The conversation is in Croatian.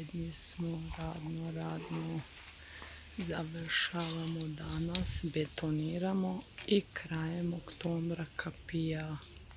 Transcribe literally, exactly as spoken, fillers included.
Srednji smo, radno, radno. Završavamo danas, betoniramo i krajem oktobra kapija